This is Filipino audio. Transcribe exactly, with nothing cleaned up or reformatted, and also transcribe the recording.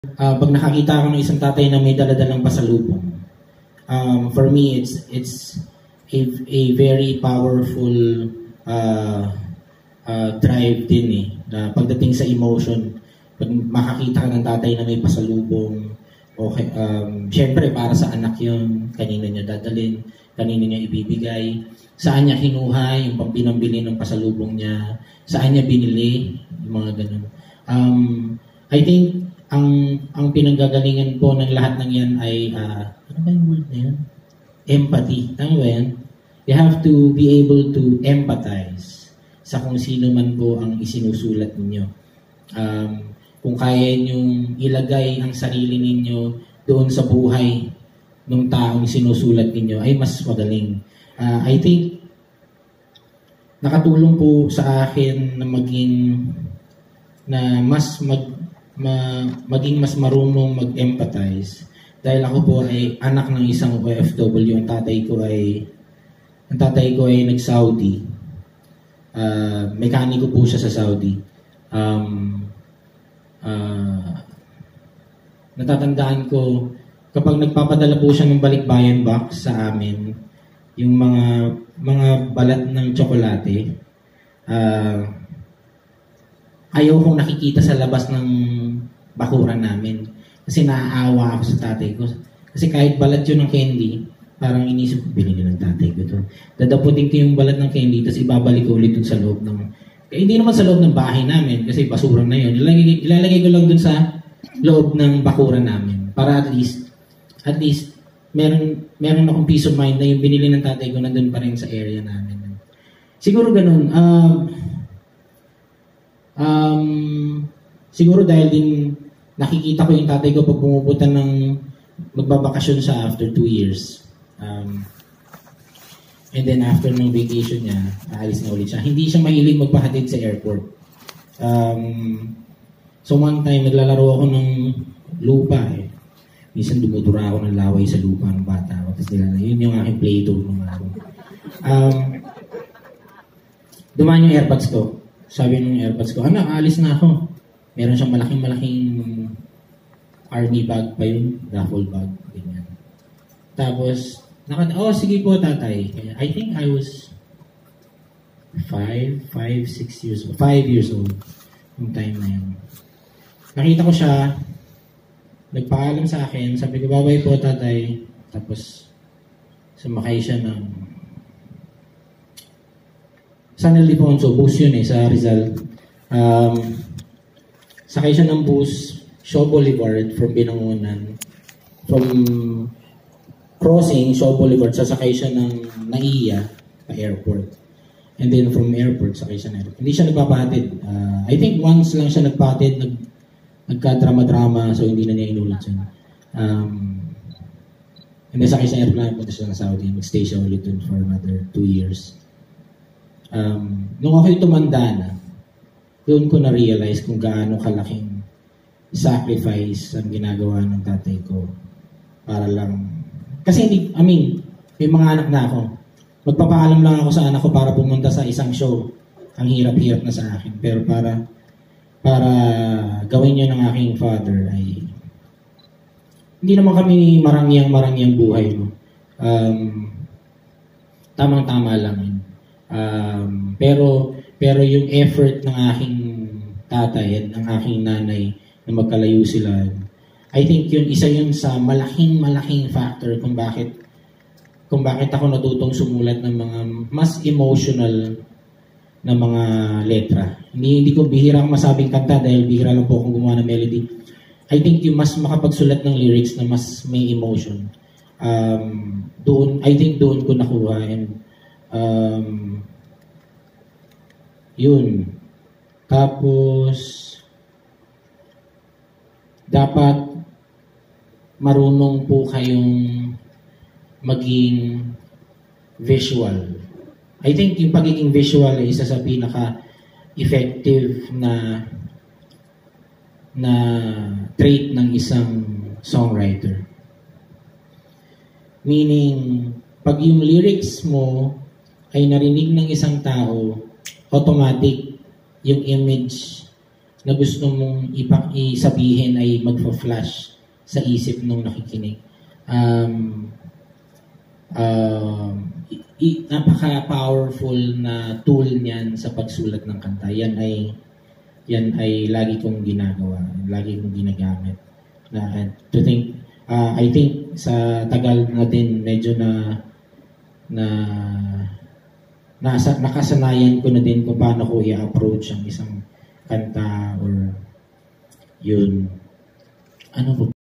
uh, pag nakakita ako ng isang tatay na may daladalang pasalubong, um, for me, it's it's a, a very powerful uh, uh, drive din eh, na pagdating sa emotion, pag makakita ka ng tatay na may pasalubong, okay, um, syempre para sa anak yun, kanino niya dadalhin, kanino niya ibibigay, saan niya kinuha yung pampinambili ng pasalubong niya, saan niya binili, yung mga ganun. Um, I think ang ang pinanggagalingan po ng lahat ng yan ay uh, ano ba yung word na yan? Empathy. Tama ba yan? You have to be able to empathize sa kung sino man po ang isinusulat ninyo. Um, kung kaya niyong ilagay ang sarili ninyo doon sa buhay ng taong sinusulat ninyo, ay mas magaling. Uh, I think nakatulong po sa akin na maging na mas mag Ma, maging mas marunong mag-empathize dahil ako po ay anak ng isang O F W. Ang tatay ko ay ang tatay ko ay nag-Saudi. Uh, mekaniko po siya sa Saudi. Um, uh, natatandaan ko kapag nagpapadala po siya ng balikbayan box sa amin, yung mga mga balat ng tsokolate, uh, ayaw kong nakikita sa labas ng bakuran namin. Kasi naaawa ako sa tatay ko. Kasi kahit balat yun ng candy, parang inisip ko, binili ng tatay ko to. Dadaputin ko yung balat ng candy, tapos ibabalik ko ulit dun sa loob ng... Eh, hindi naman sa loob ng bahay namin, kasi basura na yun. Ilalagay, ilalagay ko lang dun sa loob ng bakuran namin. Para at least, at least, meron, meron akong peace of mind na yung binili ng tatay ko nandun pa rin sa area namin. Siguro ganun. Um... Um, siguro dahil din nakikita ko yung tatay ko pag pumupunta ng magbabakasyon siya after two years. Um, and then after ng vacation niya, aalis na ulit siya. Hindi siya mahilig magpahatid sa airport. Um, so one time, naglalaro ako ng lupa eh. Minsan dumudura ako ng laway sa lupa ng bata. Tapos nila, yun yung aking play-doh ng araw. Um, dumaan yung airpods ko. Sabi ng airpods ko, anak, alis na ako. Meron siyang malaking-malaking army bag pa yun, raffle bag, ganyan. Tapos, naka, oh, sige po, tatay. I think I was five, five, six years old, five years old, yung time na yun. Nakita ko siya, nagpaalam sa akin, sabi ko, babay po, tatay. Tapos, sumakay siya ng San Ildefonso, bus yun eh, sa Rizal. Um, sakay siya ng bus, Shaw Boulevard from Binangonan. From crossing Shaw Boulevard, sasakay siya ng Naiya pa airport. And then from airport, sakay siya ng airport. Hindi siya nagpapahatid. Uh, I think once lang siya nagpahatid, nag, nagka-drama-drama, so hindi na niya inulit yun. Um, and then sakay siya ng airplane, punta siya ng Saudi, mag-stay siya ulit dun for another two years. Um, nung ako'y tumanda na, doon ko na-realize kung gaano kalaking sacrifice ang ginagawa ng tatay ko para lang... Kasi hindi, I mean, may mga anak na ako. Magpapaalam lang ako sa anak ko para pumunta sa isang show. Ang hirap-hirap na sa akin. Pero para para gawin yun ng aking father ay... Hindi naman kami marangyang-marangyang buhay. No? Um, tamang-tama lang yun. Um, pero pero yung effort ng aking tatay at ng aking nanay na magkalayo sila, I think yun isa yun sa malaking malaking factor kung bakit kung bakit ako natutong sumulat ng mga mas emotional na mga letra. Hindi hindi ko bihira akong masabing kanta dahil bihira lang po akong gumawa ng melody. I think yung mas makapagsulat ng lyrics na mas may emotion. Um, doon I think doon ko nakuha and Um, yun. Tapos, dapat marunong po kayong maging visual. I think yung pagiging visual ay isa sa pinaka-effective na na trait ng isang songwriter. Meaning, pag yung lyrics mo ay narinig ng isang tao, automatic yung image na gusto mong ipak isabihin ay magfa-flash sa isip nung nakikinig. Um, um, i- napaka-powerful na tool niyan sa pagsulat ng kanta. Yan ay yan ay lagi kong ginagawa, lagi kong ginagamit. Na and to think uh, I think sa tagal natin medyo na na nasa nakasanayan ko na din kung paano ko i-approach ang isang kanta or yun ano po